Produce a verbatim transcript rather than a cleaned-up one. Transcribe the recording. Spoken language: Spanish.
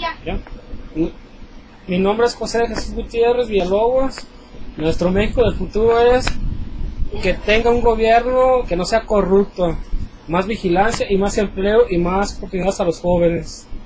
¿Ya? Mi, mi nombre es José Jesús Gutiérrez Villalobos. Nuestro México del futuro es que tenga un gobierno que no sea corrupto, más vigilancia y más empleo y más oportunidades a los jóvenes.